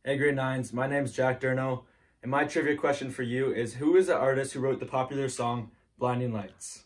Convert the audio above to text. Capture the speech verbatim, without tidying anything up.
Hey grade nines, my name's Jack Durno, and my trivia question for you is who is the artist who wrote the popular song Blinding Lights?